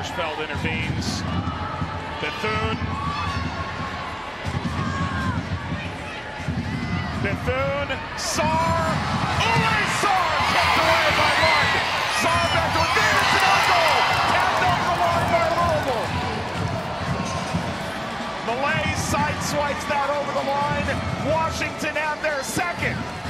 Hirschfeld intervenes. Bethune. Sarr. Ouleye Sarr kept away by Lund. Sarr back to Davis, it's an goal. Tapped over the line by Louisville. Malay sideswipes that over the line. Washington have their second.